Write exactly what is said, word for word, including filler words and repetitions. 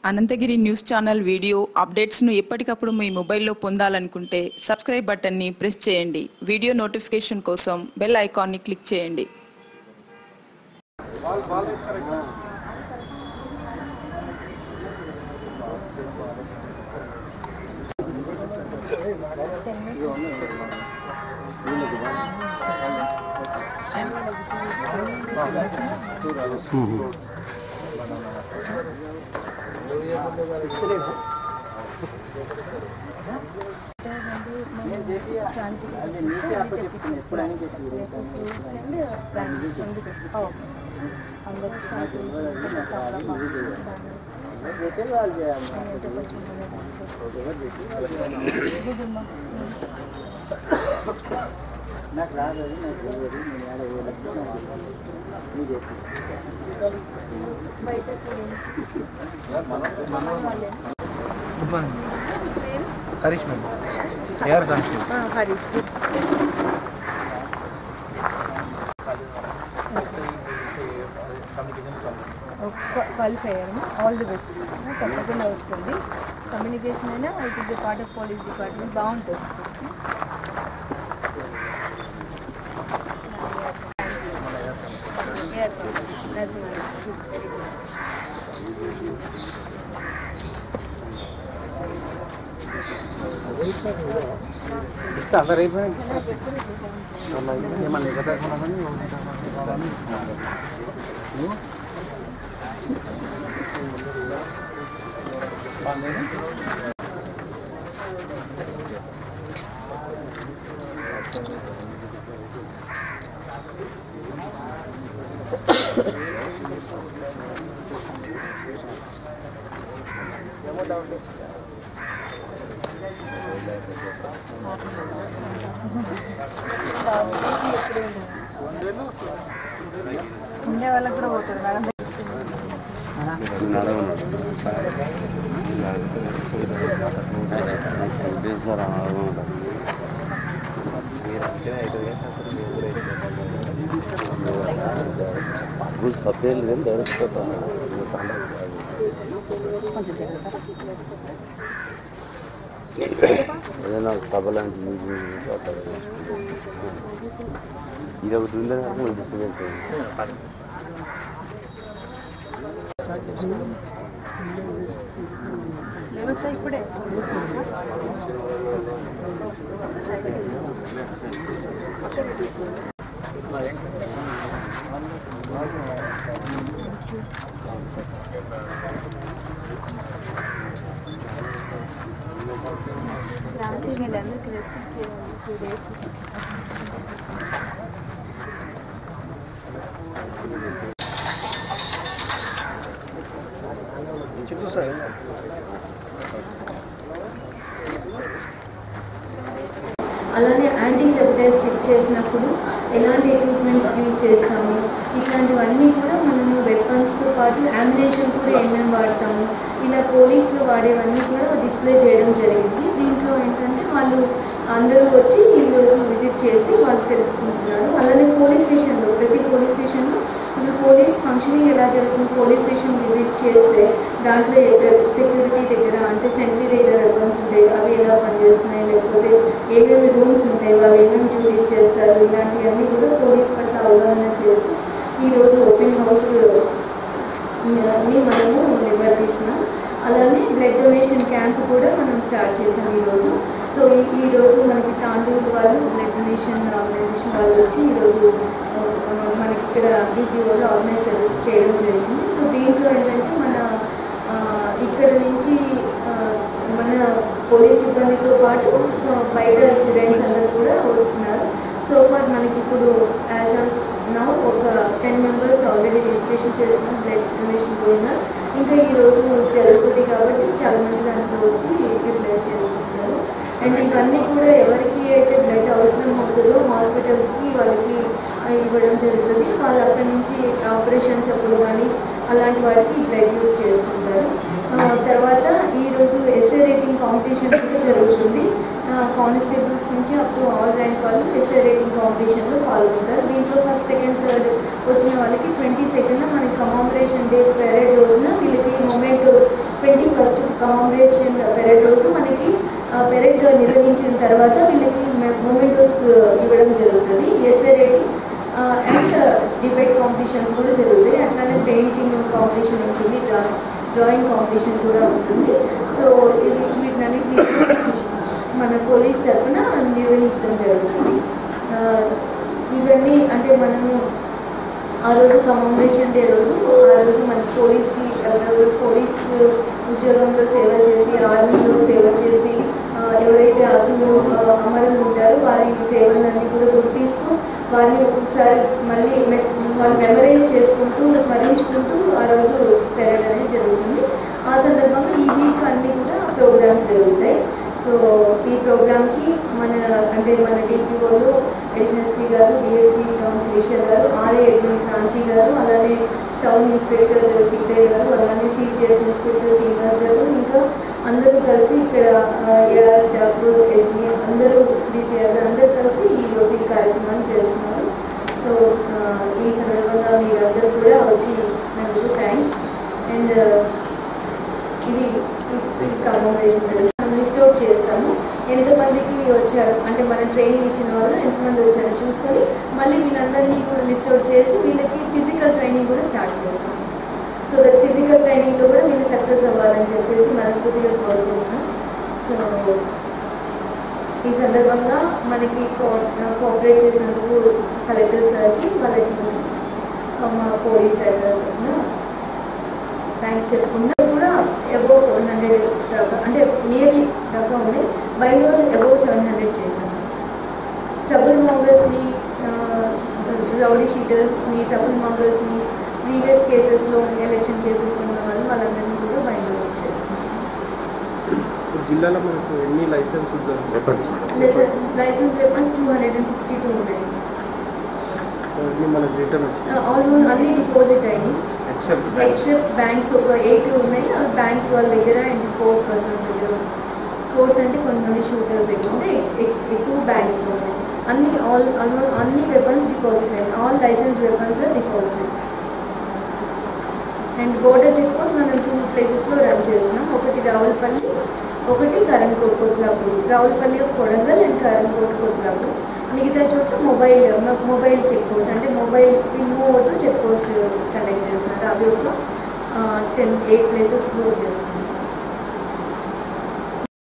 Anantagiri news channel video updates ను ఎప్పటికప్పుడు మీ మొబైల్లో పొందాలనుకుంటే సబ్స్క్రైబ్ బటన్ ని ప్రెస్ చేయండి. వీడియో నోటిఫికేషన్ కోసం బెల్ ఐకాన్ ని క్లిక్ చేయండి. నాకు రాదు good morning Harish madam AR constable Harish qualify అయ్యాము. All the best. తప్పకుండా వస్తుంది. కమ్యూనికేషన్ అయినా it is a part of police department. బాగుంటుంది. ఇస్తా అందరు అయిపోయినా ఏమన్నా ఎక్కడ ఉండే వాళ్ళకి కూడా పోతుంది మేడం. ఏదైనా సభ లాంటి ఇది ఒకటి ఉందని మనకు డిస్టర్బెన్స్ ఇప్పుడే రాత్రి వీళ్ళందరికీ రెస్ట్ చేయాలి. టూ డేస్ అలానే యాంటీసెప్టైజ్ చెక్ చేసినప్పుడు ఎలాంటి ఎక్విప్మెంట్స్ యూజ్ చేస్తాము, ఇట్లాంటివన్నీ కూడా మనము వెపన్స్తో పాటు యామినేషన్ కూడా ఏమేమి వాడతాము, ఇలా పోలీసులు వాడేవన్నీ కూడా డిస్ప్లే చేయడం జరిగింది. దీంట్లో ఏంటంటే వాళ్ళు అందరూ వచ్చి ఈరోజు విజిట్ చేసి వాళ్ళు తెలుసుకుంటున్నారు. అలానే పోలీస్ స్టేషన్లో ప్రతి పోలీస్ స్టేషన్లో అసలు పోలీస్ ఫంక్షనింగ్ ఎలా జరుగుతుంది, పోలీస్ స్టేషన్ విజిట్ చేస్తే దాంట్లో సెక్యూరిటీ దగ్గర అంటే సెంట్రీ దగ్గర వెపన్స్ ఉంటాయి, అవి ఎలా పనిచేస్తున్నాయి, లేకపోతే ఏమేమి రూమ్స్ ఉంటాయి, వాళ్ళు ఏమేమి డ్యూటీస్ చేస్తారు, ఇలాంటివన్నీ కూడా పోలీస్ పట్ల అవగాహన చేస్తూ ఈరోజు ఓపెన్ హౌస్ని మనము నిర్వర్తిస్తున్నాం. అలానే బ్లడ్ డొనేషన్ క్యాంప్ కూడా మనం స్టార్ట్ చేసాం ఈరోజు. సో ఈరోజు మనకి తాండూరు వాళ్ళు బ్లడ్ డొనేషన్ ఆర్గనైజేషన్ వాళ్ళు వచ్చి ఈరోజు మనకి ఇక్కడ డిపిఓలో ఆర్గనైజ్ చేయడం జరిగింది. సో దీంట్లో ఏంటంటే మన ఇక్కడ నుంచి మన పోలీస్ సిబ్బందితో పాటు బయట స్టూడెంట్స్ అందరూ కూడా వస్తున్నారు. సో ఫర్ మనకి ఇప్పుడు యాజ్ ఆఫ్ నౌ ఒక టెన్ మెంబర్స్ ఆల్రెడీ రిజిస్ట్రేషన్ చేసుకున్న బ్లడ్ డొనేషన్ పోయినా ఇంకా ఈరోజు జరుగుతుంది కాబట్టి చాలామంది దాంట్లో వచ్చి యూటిలైజ్ చేసుకుంటారు. అండ్ ఇవన్నీ కూడా ఎవరికి అయితే బ్లడ్ అవసరం అవుతుందో హాస్పిటల్స్కి వాళ్ళకి ఇవ్వడం జరుగుతుంది. వాళ్ళు అక్కడి నుంచి ఆపరేషన్స్ అప్పుడు కానీ అలాంటి వాటికి బ్లడ్ యూజ్ చేసుకుంటారు. తర్వాత ఈరోజు ఎస్ఏ రేటింగ్ కాంపిటీషన్ కూడా జరుగుతుంది. కానిస్టేబుల్స్ నుంచి అప్ టు ఆల్ ర్యాంక్ వాళ్ళు ఎస్ఏ రేటింగ్ కాంపిటీషన్లో పాల్గొంటారు. దీంట్లో ఫస్ట్ సెకండ్ థర్డ్ వచ్చిన వాళ్ళకి ట్వంటీ సెకండ్ మనకి కమామరేషన్ డే పెరేడ్ రోజున వీళ్ళకి మొమెంటోస్ ట్వంటీ కమమరేషన్ పెరేడ్ రోజు మనకి పెరేడ్ నిర్వహించిన తర్వాత వీళ్ళకి మొమెంటోస్ ఇవ్వడం జరుగుతుంది. SA rating and debate competitions కూడా జరుగుతాయి. అట్లానే పెయింటింగ్ కాంపిటీషన్ ఉంటుంది, డ్రాయింగ్ డ్రాయింగ్ కాంపిటీషన్ కూడా ఉంటుంది. సో ఇవి వీటినన్నింటినీ మన పోలీస్ తరఫున నిర్వహించడం జరుగుతుంది. ఇవన్నీ అంటే మనము ఆ రోజు కమమరేషన్ డే రోజు ఆ రోజు మన పోలీస్కి ఎవరెవరు పోలీస్ ఉద్యోగంలో సేవ చేసి ఆర్మీలో సేవ చేసి ఎవరైతే అసలు అమరులు ఉంటారో వారి సేవలన్నీ కూడా గుర్తిస్తూ వారిని ఒకసారి మళ్ళీ మెస్ వాళ్ళు మెమరైజ్ చేసుకుంటూ స్మరించుకుంటూ ఆ రోజు పెరగడం అనేది జరుగుతుంది. ఆ సందర్భంగా ఈ వీక్ అన్నీ కూడా ప్రోగ్రామ్స్ జరుగుతాయి. సో ఈ ప్రోగ్రామ్కి మన అంటే మన డిపిఓలు అడిషనల్ ఎస్పీ గారు, డిఎస్పీ టౌన్ శేషర్ గారు, ఆర్ఏ అడ్మిన్ క్రాంతి గారు, అలానే టౌన్ ఇన్స్పెక్టర్ సీతయ్య గారు, అలానే సిసిఎస్ ఇన్స్పెక్టర్ శ్రీనివాస్ గారు, ఇంకా అందరూ కలిసి ఇక్కడ ఏఆర్ స్టాఫ్, ఎస్బీ అందరూ డీసీఆర్ అందరూ కలిసి ఈరోజు ఈ కార్యక్రమాన్ని చేస్తున్నారు. సో ఈ సందర్భంగా మీరందరూ కూడా వచ్చి నాకు థ్యాంక్స్. అండ్ ఇది కమమరేషన్ లిస్ట్ అవుట్ చేస్తాము. ఎంతమందికి వచ్చారు అంటే మనం ట్రైనింగ్ ఇచ్చిన వాళ్ళు ఎంతమంది వచ్చారో చూసుకొని మళ్ళీ వీళ్ళందరినీ కూడా లిస్ట్ అవుట్ చేసి వీళ్ళకి ఫిజికల్ ట్రైనింగ్ కూడా స్టార్ట్ చేస్తాం. సో దట్ ఫిజికల్ ట్రైనింగ్లో కూడా వీళ్ళు సక్సెస్ అవ్వాలని చెప్పేసి మనస్ఫూర్తిగా కోరుకుంటున్నాం. సో ఈ సందర్భంగా మనకి కో కోఆపరేట్ చేసినందుకు కలెక్టర్ సార్కి, వాళ్ళకి మా పోలీస్ సార్ తరఫున థ్యాంక్స్ చెప్పుకుంటా. కూడా అబోవ్ ఫోర్ హండ్రెడ్ దాకా అంటే నియర్లీ దాకా ఉన్నాయి. By roll above seven hundred చేశాను. ట్రబుల్ మాంగర్స్ని, రౌడీ షీటర్స్ని, ట్రబుల్ మాంగర్స్ని, ప్రీవియస్ కేసెస్లో ఎలక్షన్ కేసెస్లో ఉన్న వాళ్ళు వాళ్ళందరినీ కూడా బై రోల్ చేస్తున్నాను. జిల్లాలో మనకు ఎన్ని licence weapons licence weapons two hundred and sixty two ఉన్నాయి. మనకు రిటర్న్ వచ్చింది ఆల్మోస్ట్ అన్ని డిపాజిట్ అయినాయి. ఎక్సెప్ట్ ఎక్సెప్ట్ బ్యాంక్స్ ఒక ఎయిట్ ఉన్నాయి. బ్యాంక్స్ వాళ్ళ దగ్గర అండ్ స్పోర్ట్స్ పర్సన్స్ దగ్గర ఉన్నాయి. స్పోర్ట్స్ అంటే కొంతమంది షూటర్స్ దగ్గర ఉంటే ఎక్కువ బ్యాంక్స్లో ఉన్నాయి. అన్ని ఆల్ ఆల్మోస్ట్ అన్ని వెపన్స్ డిపాజిట్ అయ్యాయి. All licence weapons are deposit. And border check post మనం టూ ప్లేసెస్లో రన్ చేస్తున్నాం. ఒకటి రావులపల్లి, ఒకటి కరణ్కోట్ కొత్లాపూర్. Ravulapalli of Kodangal and Karankot Kotlapur. మిగతా చోట్ల మొబైల్ మొబైల్ చెక్ పోస్ట్ అంటే మొబైల్ మూవ్ అవుతూ చెక్ పోస్ట్ కండక్ట్ చేస్తున్నారు. అవి ఒక టెన్ ఎయిట్ ప్లేసెస్లో చేస్తున్నారు.